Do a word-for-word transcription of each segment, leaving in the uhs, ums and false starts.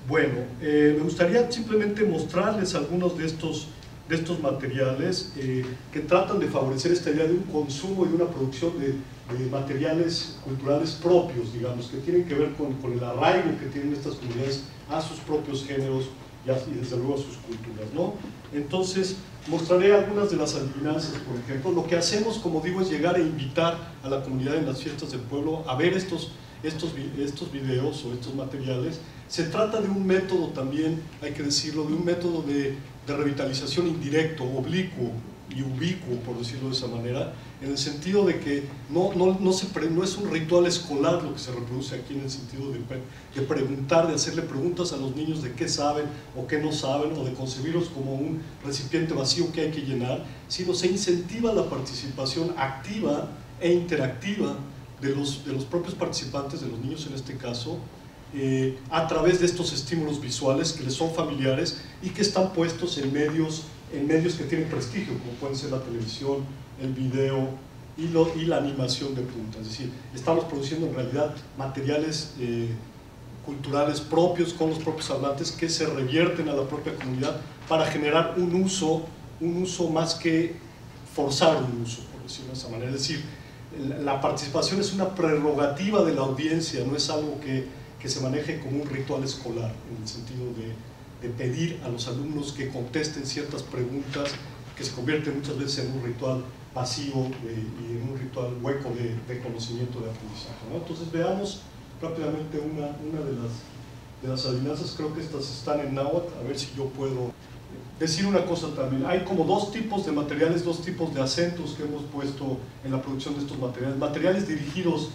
Bueno, eh, me gustaría simplemente mostrarles algunos de estos, de estos materiales eh, que tratan de favorecer esta idea de un consumo y de una producción de, de materiales culturales propios, digamos, que tienen que ver con, con el arraigo que tienen estas comunidades a sus propios géneros y, a, y desde luego a sus culturas, ¿no? Entonces, mostraré algunas de las adivinanzas, por ejemplo. Lo que hacemos, como digo, es llegar a invitar a la comunidad en las fiestas del pueblo a ver estos, estos, estos videos o estos materiales. Se trata de un método también, hay que decirlo, de un método de, de revitalización indirecto, oblicuo y ubicuo, por decirlo de esa manera, en el sentido de que no, no, no, se pre, no es un ritual escolar lo que se reproduce aquí, en el sentido de, de preguntar, de hacerle preguntas a los niños de qué saben o qué no saben, o de concebirlos como un recipiente vacío que hay que llenar, sino se incentiva la participación activa e interactiva de los, de los propios participantes, de los niños en este caso, eh, a través de estos estímulos visuales que les son familiares y que están puestos en medios, en medios que tienen prestigio, como pueden ser la televisión, el video y, lo, y la animación de punta. Es decir, estamos produciendo en realidad materiales eh, culturales propios con los propios hablantes que se revierten a la propia comunidad para generar un uso, un uso más que forzar un uso, por decirlo de esa manera. Es decir, la participación es una prerrogativa de la audiencia, no es algo que, que se maneje como un ritual escolar, en el sentido de, de pedir a los alumnos que contesten ciertas preguntas que se convierten muchas veces en un ritual pasivo eh, y en un ritual hueco de, de conocimiento, de aprendizaje, ¿no? Entonces veamos rápidamente una, una de, las, de las adivinanzas. Creo que estas están en náhuatl, a ver si yo puedo decir una cosa también. Hay como dos tipos de materiales, dos tipos de acentos que hemos puesto en la producción de estos materiales. Materiales dirigidos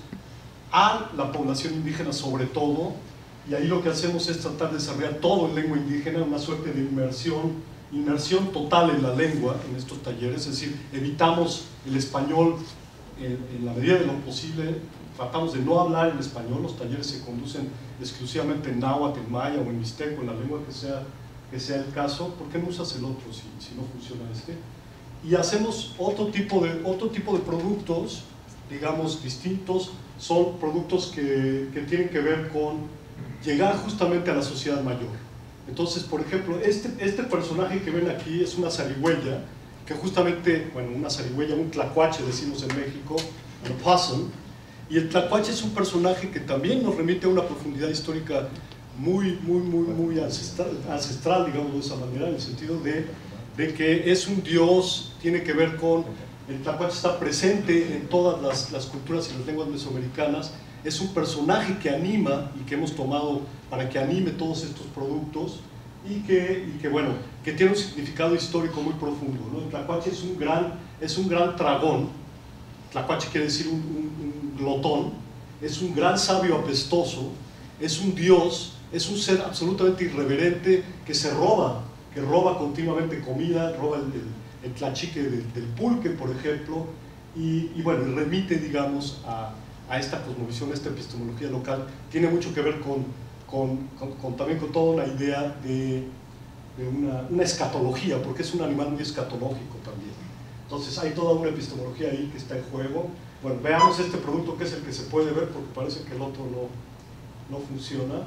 a la población indígena sobre todo, y ahí lo que hacemos es tratar de desarrollar todo en lengua indígena, una suerte de inmersión inmersión total en la lengua en estos talleres, es decir, evitamos el español en, en la medida de lo posible, tratamos de no hablar en español, los talleres se conducen exclusivamente en náhuatl, en maya o en mixteco, en la lengua que sea, que sea el caso. ¿Por qué no usas el otro si, si no funciona este? Y hacemos otro tipo, de, otro tipo de productos, digamos, distintos, son productos que, que tienen que ver con llegar justamente a la sociedad mayor. Entonces, por ejemplo, este, este personaje que ven aquí es una zarigüeya, que justamente, bueno, una zarigüeya, un tlacuache decimos en México, un possum, y el tlacuache es un personaje que también nos remite a una profundidad histórica muy, muy, muy, muy ancestral, ancestral, digamos de esa manera, en el sentido de, de que es un dios, tiene que ver con, el tlacuache está presente en todas las, las culturas y las lenguas mesoamericanas, es un personaje que anima y que hemos tomado para que anime todos estos productos y que, y que, bueno, que tiene un significado histórico muy profundo, ¿no? El tlacuache es un gran, es un gran dragón, tlacuache quiere decir un, un, un glotón, es un gran sabio apestoso, es un dios, es un ser absolutamente irreverente que se roba, que roba continuamente comida, roba el, el, el tlachique del, del pulque, por ejemplo, y, y bueno, remite, digamos, a a esta cosmovisión, a esta epistemología local, tiene mucho que ver con, con, con, con también con toda una idea de, de una, una escatología, porque es un animal muy escatológico también. Entonces hay toda una epistemología ahí que está en juego. Bueno, veamos este producto que es el que se puede ver, porque parece que el otro no, no funciona.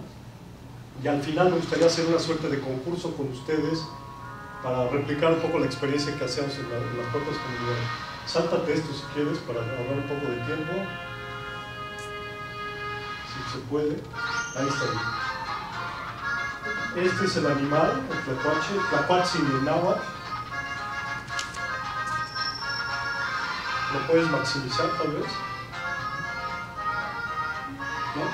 Y al final me gustaría hacer una suerte de concurso con ustedes para replicar un poco la experiencia que hacemos en, la, en las propias comunidades. Sáltate esto si quieres, para ahorrar un poco de tiempo. Si se puede, ahí está bien. Este es el animal, el tlacuache, el tlacuache en náhuatl. Lo puedes maximizar tal vez, ¿no?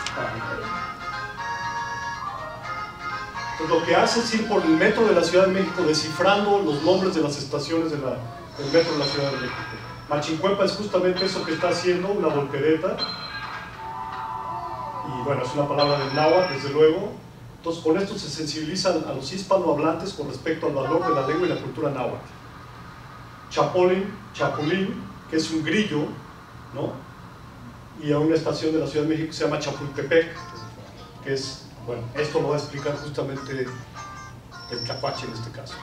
Pues lo que hace es ir por el metro de la Ciudad de México descifrando los nombres de las estaciones de la, del metro de la Ciudad de México. Machincuepa es justamente eso que está haciendo, una voltereta. Y bueno, es una palabra del náhuatl, desde luego. Entonces, con esto se sensibilizan a los hispanohablantes con respecto al valor de la lengua y la cultura náhuatl. Chapulín, chapulín, que es un grillo, ¿no? Y a una estación de la Ciudad de México que se llama Chapultepec, que es, bueno, esto lo va a explicar justamente el tlacuache en este caso.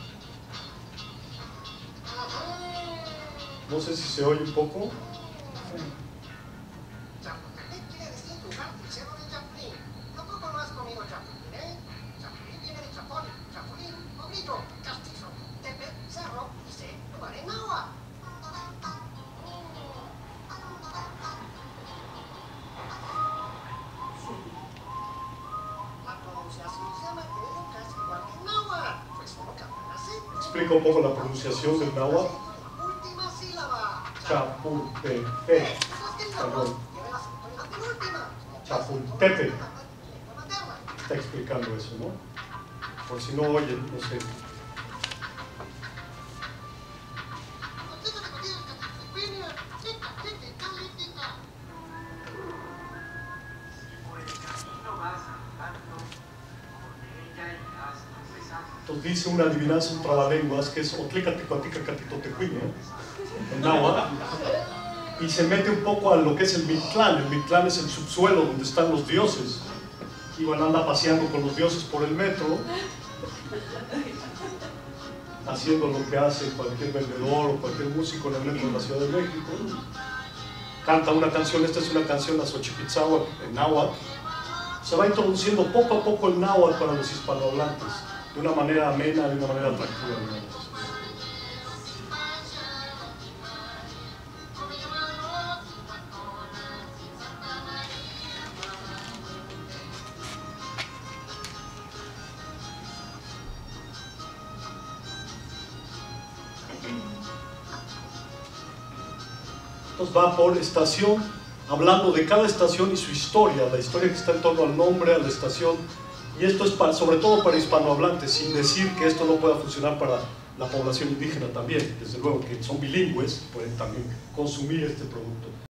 No sé si se oye un poco. Chapultepec quiere decir lugar del cerro de Chapulín. Tampoco no has comido chapulín, ¿eh? Chapulín viene de chapón, chapulín o grito, castizo, tepe, cerro y se, lugar en agua. La pronunciación se ha mantenido casi igual que en náhuatl, pues solo cambian las sílabas. Explica un poco la pronunciación del náhuatl. La última sílaba. Chapultepec. Perdón. Chapultepec. Está explicando eso, ¿no? Por si no oyen, no sé. Entonces dice una adivinanza, un trabalenguas, que es Otlicatecuaticacatitotecuiña, en náhuatl, y se mete un poco a lo que es el Mictlán. El Mictlán es el subsuelo donde están los dioses. Iván anda paseando con los dioses por el metro, haciendo lo que hace cualquier vendedor o cualquier músico en el metro de la Ciudad de México. Canta una canción, esta es una canción, la Xochipitzáhuac, en náhuatl. Se va introduciendo poco a poco el náhuatl para los hispanohablantes, de una manera amena, de una manera atractiva, ¿no? Entonces va por estación, hablando de cada estación y su historia, la historia que está en torno al nombre, a la estación, y esto es para, sobre todo para hispanohablantes, sin decir que esto no pueda funcionar para la población indígena también. Desde luego que son bilingües, pueden también consumir este producto.